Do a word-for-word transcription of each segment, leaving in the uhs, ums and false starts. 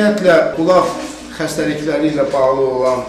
Ümumiyyətlə, qulaq xəstəlikləri ilə bağlı olan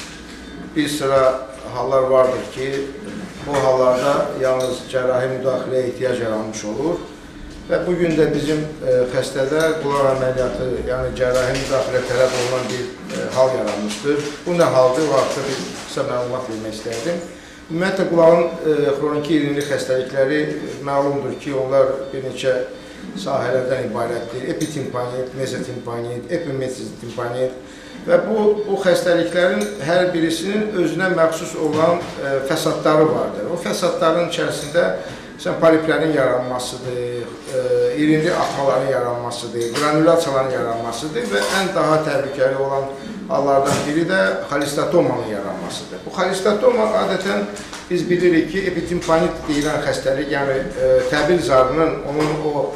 bir sıra hallar vardır ki, bu hallarda yalnız cərrahi müdaxiləyə ehtiyac yaranmış olur. Və bugün də bizim xəstədə qulaq əməliyyatı, yəni cərrahi müdaxilə tələb olunan bir hal yaranmışdır. Bu nə haldır? O haqda bir qısa məlumat vermək istərdim. Ümumiyyətlə, qulağın xroniki irinli xəstəlikləri məlumdur ki, onlar bir neçə sahələrdən ibarətdir. Epitimpanit, mezotimpanit, epimezotimpanit və bu, bu xəstəliklərin hər birisinin özünə məxsus olan fəsadları vardır. O fəsadların içərisində poliplərin yaranmasıdır, irinli atmaların yaranmasıdır, granulasiyaların yaranmasıdır və ən daha təhlükəli olan hallardan biri də xolestatomanın yaranmasıdır. Bu xolestatoma adətən biz bilirik ki, epitimpanit deyilən xəstəlik, yəni təbil zarının onun o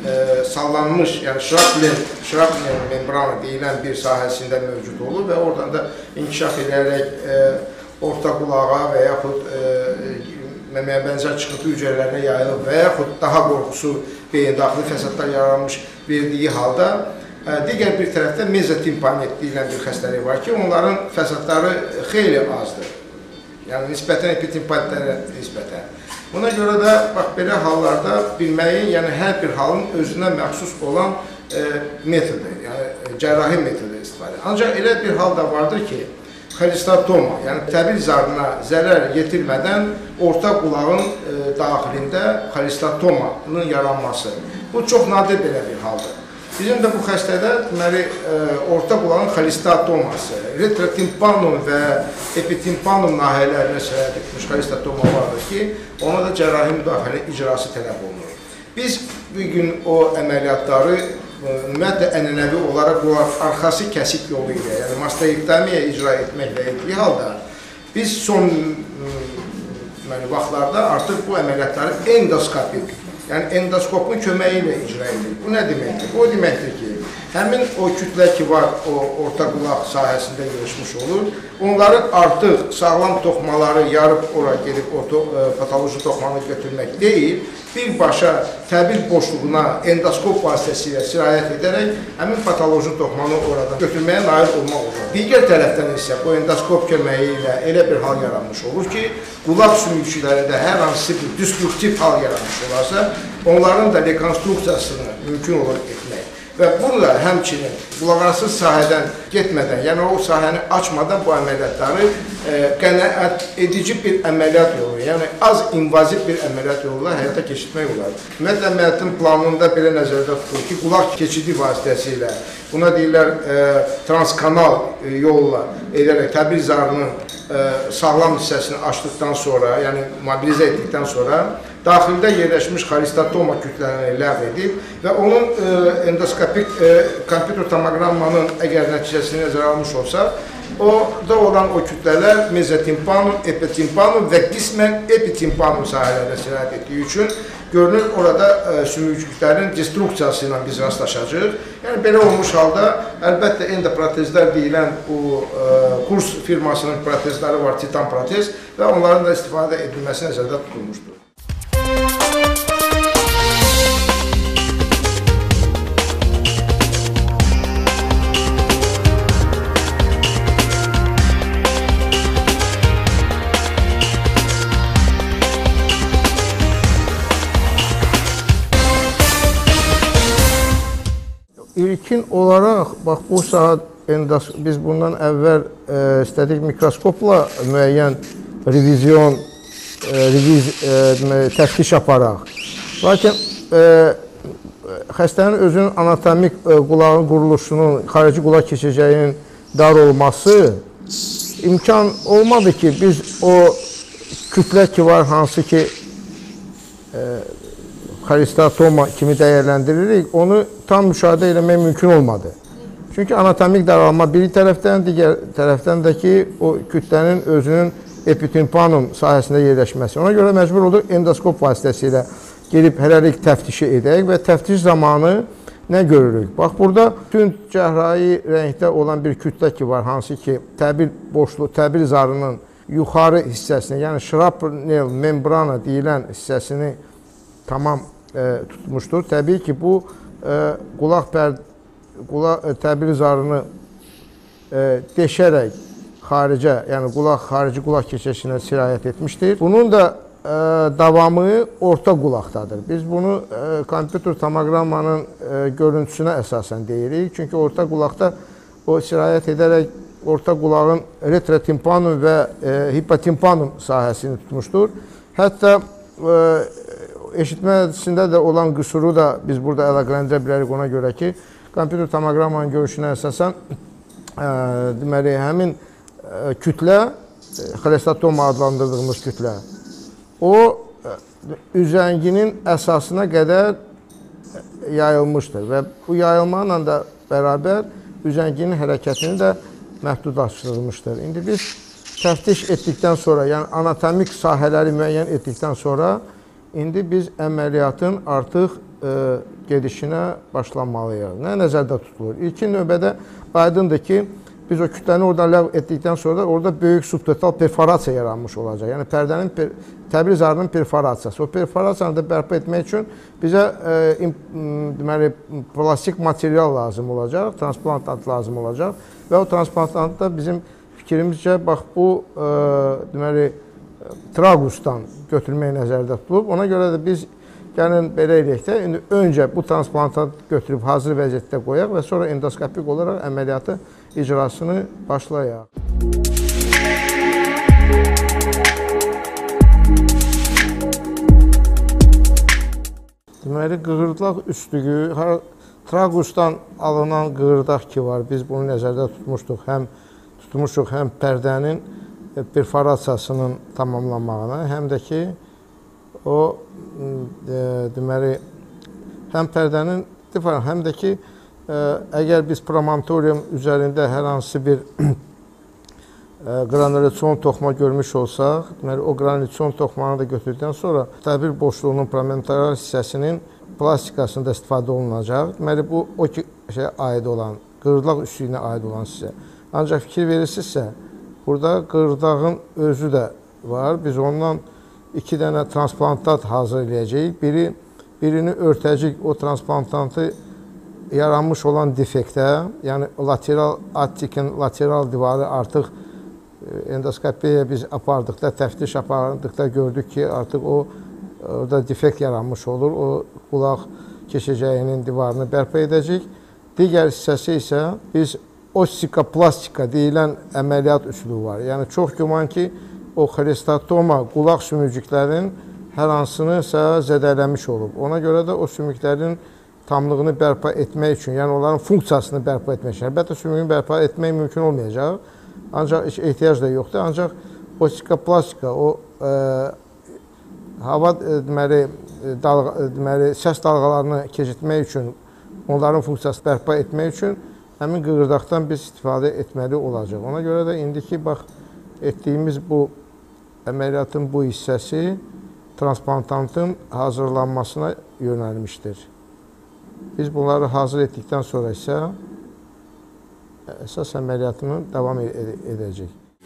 sallanmış, yəni şrapnel membranı deyilən bir sahəsində mövcud olur və oradan da inkişaf edərək orta qulağa və yaxud məməyə bənzər çıxıntı hüceyrələrinə yayılıb və yaxud daha qorxusu beyin-daxili fəsadlar yaranmış verdiyi halda digər bir tərəfdə mezotimpanit deyilən bir xəstəlik var ki, onların fəsadları xeyli azdır. Yəni, nisbətən epitimpanitlərə nisbətən. Buna görə də, bax, belə hallarda bilməyin, yəni hər bir halın özünə məxsus olan metodu, yəni cərrahi metodu istifadə. Ancaq elə bir hal da vardır ki, xolistatoma, yəni təbil zarına zərər yetirmədən orta qulağın daxilində xolestatomanın yaranması. Bu çox nadir belə bir haldır. Bizim də bu xəstədə deməli, orta qulağın xolestatoması, retrotimpanum və epitimpanum nahiyələrinə sərhəd etmiş xolistatoma vardır ki, ona da cərrahi müdaxilə icrası tələb olunur. Biz bugün o əməliyyatları ümumiyyətlə ənənəvi olaraq qulaq arxası kəsik yolu ilə, yəni mastoidektomiya icra etməklə etdiyi halda biz son vaxtlarda artıq bu əməliyyatları endoskopik, yəni endoskopun köməyi ilə icra edilir. Bu nə deməkdir? Bu deməkdir ki, həmin o kütlə ki var, o orta qulaq sahəsində yığışmış olur, onların artıq sağlam toxmaları yarıb ora gedib o patoloji toxmanı götürmək deyil, birbaşa təbil boşluğuna endoskop vasitəsilə sirayət edərək həmin patoloji toxmanı oradan götürməyə nail olmaq olur. Digər tərəfdən isə bu endoskop köməyi ilə elə bir hal yaranmış olur ki, qulaq sümükçülərində hər hansı bir destruktiv hal yaranmış olarsa, onların da rekonstruksiyasını mümkün olur etmək. Və burada həmçinin qulaqarası sahədən getmədən, yəni o sahəni açmadan bu əməliyyatları qənaət edici bir əməliyyat yolu, yəni az invaziv bir əməliyyat yoluyla həyata keçirmək olar. Ümumiyyətlə, əməliyyatın planında belə nəzərdə tutulur ki, qulaq keçidi vasitəsilə, buna deyirlər transkanal yolla edərək təbil zarının sağlam hissəsini açdıqdan sonra, yəni mobilizə etdikdən sonra daxildə yerləşmiş xolistatoma kütlələrini ləğv edib və onun endoskopik kompüter tomoqrammanın əgər nəticəsini nəzərə almış olsa, orada olan o kütlələr mezotimpanum, epitimpanum və qismən epitimpanum sahələrində sirayət etdiyi üçün görünür, orada sümükçüklərin destruksiyası ilə biz rastlaşacaq. Yəni, belə olmuş halda, əlbəttə, endoprotezlər deyilən bu kurs firmasının protezləri var, titan protez və onların da istifadə edilməsi nəzərdə tutulmuşdur. İlkin olaraq, bax, bu saat biz bundan əvvəl istədik mikroskopla müəyyən revizyon, təftiş aparaq. Lakin xəstənin özünün anatomik qulağın quruluşunun, xarici qulaq keçəcəyinin dar olması imkan olmadı ki, biz o kütlə ki var, hansı ki xolistatoma kimi dəyərləndiririk, onu tam müşahidə eləmək mümkün olmadı. Çünki anatomik daralma bir tərəfdən, digər tərəfdən də ki, o kütlənin özünün epitimpanum sahəsində yerləşməsi. Ona görə məcbur olduq endoskop vasitəsilə gelib hələlik təftişi edək və təftiş zamanı nə görürük? Bax, burada tünd cəhrahi rəngdə olan bir kütlə ki var, hansı ki, təbil boşluq, təbil zarının yuxarı hissəsini, yəni şrapnel membrana deyilən hissəsini tamam e, tutmuşdur. Təbii ki, bu e, qulaq pər qulaq təbil zarını e, deşərək xaricə, yəni qulaq xarici qulaq keçişinə sirayət etmişdir. Bunun da e, davamı orta qulaqdadır. Biz bunu e, kompüter tomoqrammanın e, görüntüsünə əsasən deyirik. Çünki orta qulaqda o sirayət edərək orta qulağın retrotimpanum və e, hipotimpanum sahəsini tutmuşdur. Hətta e, eşitməsində də olan qüsuru da biz burada əlaqələndirə bilərik ona görə ki, kompüter tomoqrammanın görüşünə əsasən e, deməli, həmin e, kütlə, e, xolestoma adlandırdığımız kütlə, o e, üzənginin əsasına qədər yayılmışdır və bu yayılmayla da bərabər üzənginin hərəkətini də məhdudlaşdırılmışdır. İndi biz təftiş etdikdən sonra, yəni anatomik sahələri müəyyən etdikdən sonra, indi biz əməliyyatın artıq e, gedişinə başlamalıyıq. Nə nəzərdə tutulur? İlkin növbədə aydındır ki, biz o kütləni oradan ləğv etdikdən sonra orada böyük subtotal perforasiya yaranmış olacaq. Yəni pərdənin, per, təbil zarının perforasiyası. O perforasiyanı da bərpa etmək üçün bizə e, deməli, plastik material lazım olacaq, transplantant lazım olacaq və o transplantantda bizim fikrimizcə bax bu e, deməli, traqusdan götürmək nəzərdə tutulub. Ona görə də biz gəlin belə eləyək də, indi öncə bu transplantantı götürüb hazır vəziyyətdə qoyaq və sonra endoskopik olaraq əməliyyatı icrasını başlayaq. Deməli, qığırdaq üstüyü, traqusdan alınan qığırdaq ki var, biz bunu nəzərdə tutmuşduq, həm tutmuşuq həm pərdənin perforasiyasının tamamlanmağına, həm də ki, o e, deməli, həm pərdənin, həm də ki, e, əgər biz promontorium üzərində hər hansı bir e, granülasyon toxma görmüş olsaq, deməli, o granülasyon toxmanı da götürdükdən sonra təbil boşluğunun promontorial hissəsinin plastikasında istifadə olunacaq. Deməli, bu o ki, şey, aid olan, qığırdaq üstüyünə aid olan sizə. Ancaq fikir verirsinizsə, burada qığırdağın özü də var. Biz ondan iki dənə transplantat hazır edəcəyik. Biri, birini örtəcək o transplantantı yaranmış olan defektə, yəni lateral attikin lateral divarı artıq endoskopiyaya biz apardıqda, təftiş apardıqda gördük ki, artıq o orada defekt yaranmış olur. O qulaq keçəcəyinin divarını bərpa edəcək. Digər hissəsi isə biz ostikoplastika deyilən əməliyyat üsulu var. Yəni, çox güman ki, o xolestoma qulaq sümüklərinin hər hansınısa zədələmiş olub. Ona görə də o sümüklərin tamlığını bərpa etmək üçün, yəni onların funksiyasını bərpa etmək üçün, əlbəttə sümüyünü bərpa etmək mümkün olmayacaq, ancaq heç ehtiyac da yoxdur. Ancaq ostikoplastika, o e, hava e, deməli, dalga, deməli, səs dalğalarını keçirtmək üçün, onların funksiyasını bərpa etmək üçün həmin qığırdaqdan biz istifadə etməli olacaq. Ona görə də indiki bax, etdiyimiz bu əməliyyatın bu hissəsi transplantantın hazırlanmasına yönəlmişdir. Biz bunları hazır etdikdən sonra isə əsas əməliyyatını davam ed edəcək.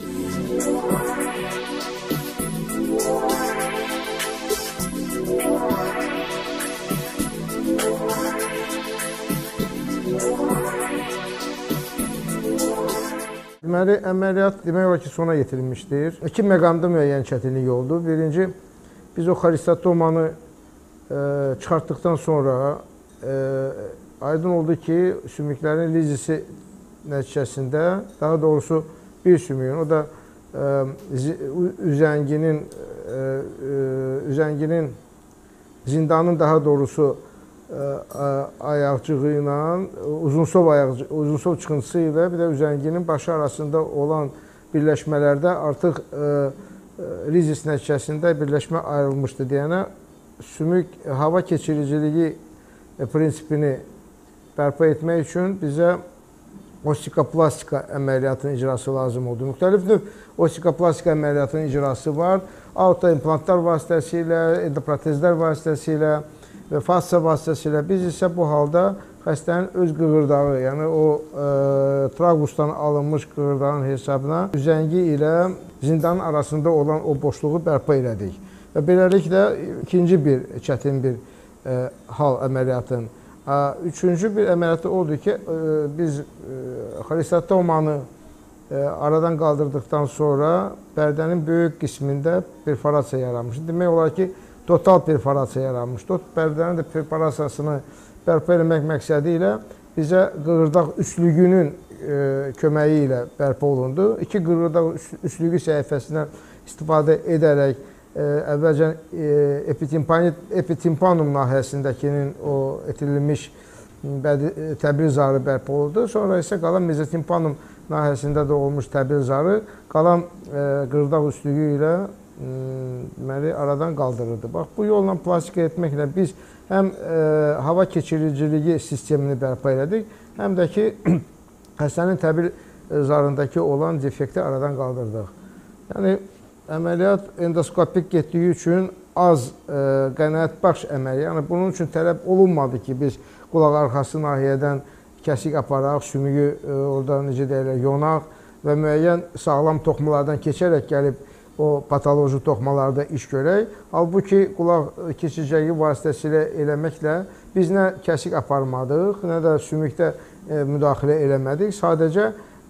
Deməli, əməliyyat demək olar ki, sona yetirilmişdir. İki məqamda müəyyən çətinlik oldu. Birinci, biz o xolestatomanı e, çıxartdıqdan sonra e, aydın oldu ki, sümüklərin lizisi nəticəsində, daha doğrusu bir sümüyün, o da e, üzənginin, e, üzənginin zindanın daha doğrusu ayaqcığı ilə, uzunsov, ayaqcı, uzunsov çıxıntısı ilə bir də üzənginin başı arasında olan birləşmələrdə artıq rizis nəticəsində birləşmə ayrılmışdı deyənə sümük hava keçiriciliyi prinsipini bərpa etmək üçün bizə ostikoplastika əməliyyatının icrası lazım oldu. Müxtəlif növ ostikoplastika əməliyyatının icrası var. Autoimplantlar vasitəsilə, endoprotezlər vasitəsilə və fassia vasitəsilə biz isə bu halda xəstənin öz qığırdağı, yəni o e, traqusdan alınmış qığırdağın hesabına üzəngi ilə zindanın arasında olan o boşluğu bərpa elədik. Və beləliklə ikinci bir çətin bir e, hal əməliyyatın Üçüncü bir əməliyyatı odur ki, biz xolistomanı aradan qaldırdıqdan sonra pərdənin böyük qismində perforasiya yaranmışdır. Demək olar ki, total perforasiya yaranmışdır. O pərdənin də perforasiyasını bərpa etmək məqsədi ilə bizə qığırdaq üçlüyünün köməyi ilə bərpa olundu. İki qığırdaq üçlüyü səhifəsindən istifadə edərək əvvəlcə epitimpanum nahiyəsindəkinin o etirilmiş təbil zarı bərpa oldu. Sonra isə qalan mezotimpanum nahiyəsində də olmuş təbil zarı qalan qığırdaq üçlüyü ilə deməli, aradan qaldırıldı. Bax, bu yolla plastika etməklə biz həm hava keçiriciliyi sistemini bərpa elədik, həm də ki, xəstənin təbil zarındakı olan defekti aradan qaldırdıq. Yəni, əməliyyat endoskopik getdiyi üçün az qənaət bəxş əməliyyat. Yəni, bunun üçün tələb olunmadı ki, biz qulaq arxası nahiyədən kəsik aparaq, sümüyü orada necə deyirlər, yonaq və müəyyən sağlam toxmalardan keçərək gəlib o patoloji toxmalarda iş görək. Halbuki, qulaq keçicəyi vasitəsilə eləməklə biz nə kəsik aparmadıq, nə də sümükdə müdaxilə eləmədik. Sadəcə,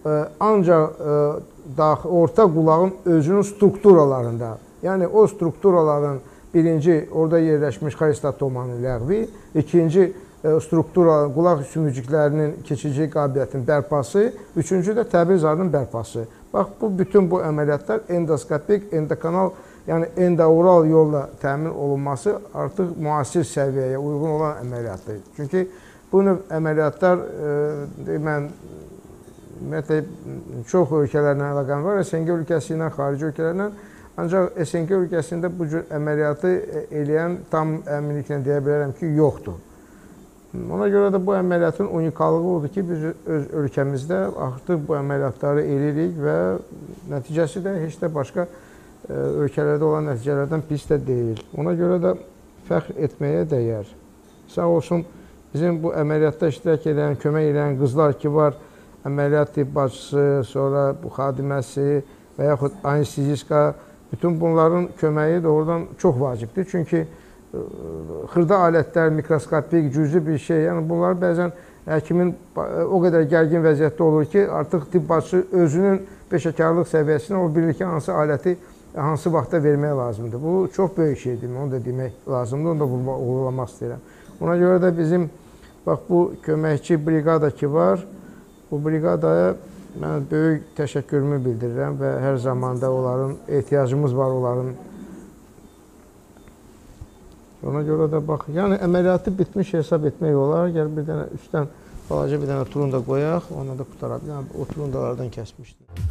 ancaq orta qulağın özünün strukturalarında, yəni o strukturaların birinci, orada yerləşmiş xolistomanın ləğvi, ikinci, struktura, qulaq sümüklərinin keçici qabiliyyətinin bərpası, üçüncü də təbil zarının bərpası. Bax, bu bütün bu əməliyyatlar endoskopik, endokanal, yəni endaural yolla təmin olunması artıq müasir səviyyəyə uyğun olan əməliyyatdır. Çünki bu növ əməliyyatlar, mən ümumiyyətlə, çox ölkələrlə əlaqəm var, S N G ölkəsi ilə, xarici ölkələrlə, ancaq S N G ölkəsində bu cür əməliyyatı eləyən tam əminliklə deyə bilərəm ki, yoxdur. Ona görə də bu əməliyyatın unikallığı odur ki, biz öz ölkəmizdə artıq bu əməliyyatları eləyirik və nəticəsi də heç də başqa ölkələrdə olan nəticələrdən pis də deyil. Ona görə də fəxr etməyə dəyər. Sağ olsun, bizim bu əməliyyatda iştirak edən, kömək edən qızlar ki var, əməliyyat tibb bacısı, sonra bu xadiməsi və yaxud anesteziska, bütün bunların köməyi doğrudan çox vacibdir. Çünki xırda alətlər, mikroskopik, cüzi bir şey, yəni bunlar bəzən həkimin o qədər gərgin vəziyyətdə olur ki, artıq tibb bacısı özünün peşəkarlıq səviyyəsində o bilir ki, hansı aləti hansı vaxtda vermək lazımdır. Bu çox böyük şeydir, onu da demək lazımdır, onu da vurgulamaq istəyirəm. Ona görə də bizim, bax, bu köməkçi briqada ki var, bu briqadaya mən böyük təşəkkürümü bildirirəm və hər zamanda onların ehtiyacımız var, onların. Ona görə də bax, yəni əməliyyatı bitmiş hesab etmək olar. Gəl bir dənə üstdən balaca bir dənə turun da qoyaq, ona da qutara. Yəni o turundalardan kəsmişdir.